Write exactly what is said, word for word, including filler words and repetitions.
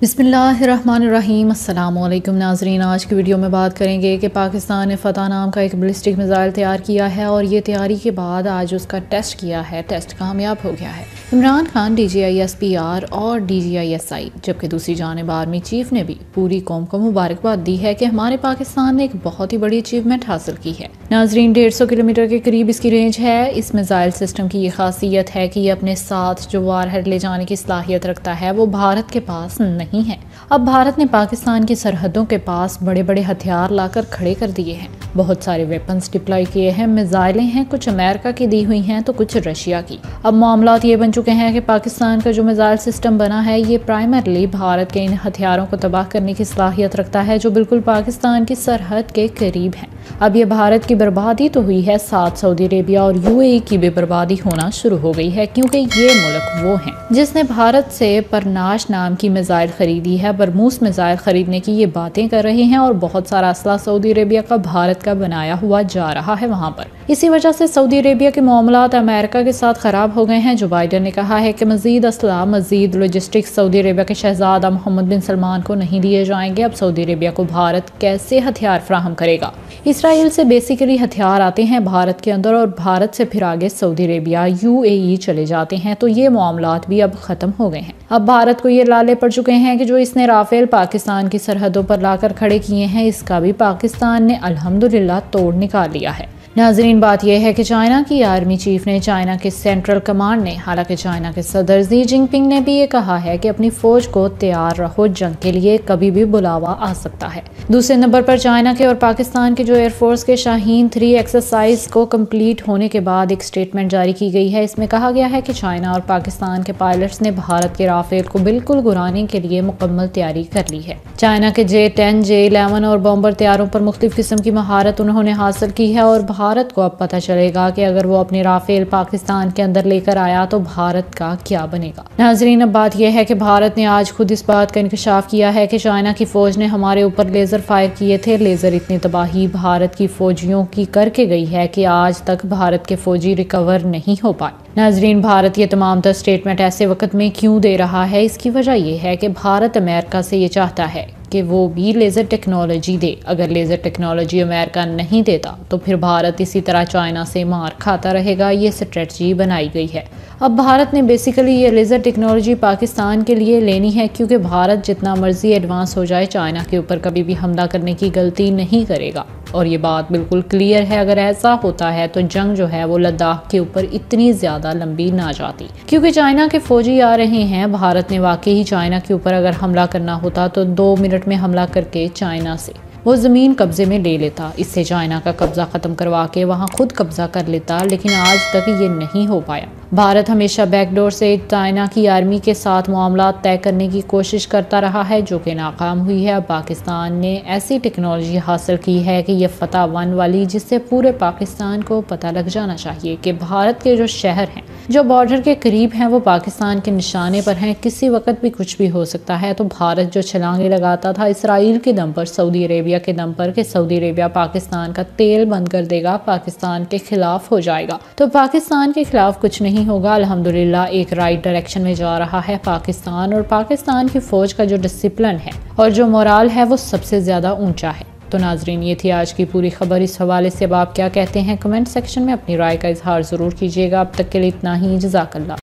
بسم اللہ الرحمن الرحیم۔ السلام علیکم ناظرین، آج کی ویڈیو میں بات کریں گے کہ پاکستان نے فتح نام کا ایک بیلسٹک میزائل تیار کیا ہے اور یہ تیاری کے بعد آج اس کا ٹیسٹ کیا ہے۔ ٹیسٹ کامیاب ہو گیا ہے۔ Imran Khan D G I S P R اور D G I S I جبکہ دوسری جانب آرمی چیف نے بھی پوری قوم کو مبارکباد دی ہے کہ ہمارے پاکستان نے ایک بہت ہی بڑی اچیومنٹ حاصل کی ہے۔ ناظرین، ڈیڑھ سو کلومیٹر کے قریب اس کی رینج ہے۔ اس میزائل سسٹم کی یہ خاصیت ہے کہ یہ اپنے ساتھ جو وار ہیڈ لے جانے کی صلاحیت رکھتا ہے وہ بھارت کے پاس نہیں ہے۔ اب بھارت نے پاکستان کی سرحدوں کے پاس بڑے بڑے ہتھیار لا کر کھڑے کر دیے ہیں۔ بہت سارے ویپنز ڈپلائی کیے ہیں، میزائلیں ہیں، کچھ امریکہ کی دی ہوئی ہیں تو کچھ رشیا کی۔ اب معاملات یہ بن چکے ہیں کہ پاکستان کا جو میزائل سسٹم بنا ہے یہ پرائمرلی بھارت کے ان ہتھیاروں کو تباہ کرنے کی صلاحیت رکھتا ہے جو بالکل پاکستان کی سرحد کے قریب ہیں۔ اب یہ بھارت کی بربادی تو ہوئی ہے، ساتھ سعودی عربیہ اور یو اے ای کی بھی بربادی ہونا شروع ہو گئی ہے، کیونکہ یہ ملک وہ ہیں جس نے بھارت سے پرناش نام کی میزائل خریدی ہے۔ برموس میزائل خریدنے کی یہ باتیں کر رہے ہیں اور بہت سارا اسلحہ سعودی عربیہ کا بھارت کا بنایا ہوا جا رہا ہے وہاں پر۔ اسی وجہ سے سعودی عربیہ کے معاملات امریکہ کے ساتھ خراب ہو گئے ہیں۔ جو بائیڈن نے کہا ہے کہ مزید اسلحہ، مزید لاجسٹکس سعودی عربیہ کے شہزادہ محمد بن سلمان کو نہیں دیے جائیں گے۔ اب سعودی عربیہ کو بھارت کیسے ہتھیار فراہم کرے گا؟ اسرائیل سے بیسیکلی ہتھیار آتے ہیں بھارت کے اندر اور بھارت سے پھر آگے سعودی عربیہ، یو اے ای چلے جاتے ہیں، تو یہ معاملات بھی اب ختم ہو گئے ہیں۔ اب بھارت کو یہ لالے پڑ چکے ہیں کہ جو اس نے رافیل پاکستان کی سرحدوں پر لا کر کھڑے کیے ہیں اس کا بھی پاکستان نے الحمدللہ توڑ نکال لیا ہے۔ ناظرین، بات یہ ہے کہ چائنا کی آرمی چیف نے، چائنا کے سینٹرل کمانڈ نے، حالانکہ چائنا کے صدر شی جن پنگ نے بھی یہ کہا ہے کہ اپنی فوج کو تیار رہو، جنگ کے لیے کبھی بھی بلاوا آ سکتا ہے۔ دوسرے نمبر پر چائنا کے اور پاکستان کے جو ایئر فورس کے شاہین تھری ایکسرسائز کو کمپلیٹ ہونے کے بعد ایک سٹیٹمنٹ جاری کی گئی ہے۔ اس میں کہا گیا ہے کہ چائنا اور پاکستان کے پائلٹس نے بھارت کے رافیل کو بالکل گرانے کے لیے مکمل تیاری کر لی ہے۔ چائنا کے جے ٹین، جے الیون اور بمبر طیاروں پر مختلف قسم کی مہارت انہوں نے حاصل کی ہے اور بھارت کو اب پتہ چلے گا کہ اگر وہ اپنے رافیل پاکستان کے اندر لے کر آیا تو بھارت کا کیا بنے گا۔ ناظرین، اب بات یہ ہے کہ بھارت نے آج خود اس بات کا انکشاف کیا ہے کہ چائنا کی فوج نے ہمارے اوپر لیزر فائر کیے تھے۔ لیزر اتنی تباہی بھارت کی فوجیوں کی کر کے گئی ہے کہ آج تک بھارت کے فوجی ریکور نہیں ہو پائے۔ ناظرین، بھارت یہ تمام تر سٹیٹمنٹ ایسے وقت میں کیوں دے رہا ہے؟ اس کی وجہ یہ ہے کہ بھارت امریکہ سے یہ چاہتا ہے کہ وہ بھی لیزر ٹیکنالوجی دے۔ اگر لیزر ٹیکنالوجی امریکہ نہیں دیتا تو پھر بھارت اسی طرح چائنا سے مار کھاتا رہے گا۔ یہ اسٹریٹجی بنائی گئی ہے۔ اب بھارت نے بیسیکلی یہ لیزر ٹیکنالوجی پاکستان کے لیے لینی ہے، کیونکہ بھارت جتنا مرضی ایڈوانس ہو جائے چائنا کے اوپر کبھی بھی حملہ کرنے کی غلطی نہیں کرے گا، اور یہ بات بالکل کلیئر ہے۔ اگر ایسا ہوتا ہے تو جنگ جو ہے وہ لداخ کے اوپر اتنی زیادہ لمبی نہ جاتی، کیونکہ چائنا کے فوجی آ رہے ہیں۔ بھارت نے واقعی چائنا کے اوپر اگر حملہ کرنا ہوتا تو دو منٹ میں حملہ کر کے چائنا سے وہ زمین قبضے میں لے لیتا، اس سے چائنا کا قبضہ ختم کروا کے وہاں خود قبضہ کر لیتا، لیکن آج تک یہ نہیں ہو پایا۔ بھارت ہمیشہ بیک ڈور سے چائنا کی آرمی کے ساتھ معاملات طے کرنے کی کوشش کرتا رہا ہے، جو کہ ناکام ہوئی ہے۔ اب پاکستان نے ایسی ٹیکنالوجی حاصل کی ہے کہ یہ فتح ون والی، جس سے پورے پاکستان کو پتہ لگ جانا چاہیے کہ بھارت کے جو شہر ہیں جو بارڈر کے قریب ہیں وہ پاکستان کے نشانے پر ہیں، کسی وقت بھی کچھ بھی ہو سکتا ہے۔ تو بھارت جو چھلانگیں لگاتا تھا اسرائیل کے دم پر، سعودی عربیہ کے دم پر کہ سعودی عربیہ پاکستان کا تیل بند کر دے گا، پاکستان کے خلاف ہو جائے گا، تو پاکستان کے خلاف کچھ نہیں ہوگا۔ الحمدللہ ایک رائٹ ڈائریکشن میں جا رہا ہے پاکستان، اور پاکستان کی فوج کا جو ڈسپلن ہے اور جو مورال ہے وہ سب سے زیادہ اونچا ہے۔ تو ناظرین، یہ تھی آج کی پوری خبر۔ اس حوالے سے اب آپ کیا کہتے ہیں؟ کمنٹ سیکشن میں اپنی رائے کا اظہار ضرور کیجیے گا۔ اب تک کے لیے اتنا ہی، جزاک اللہ۔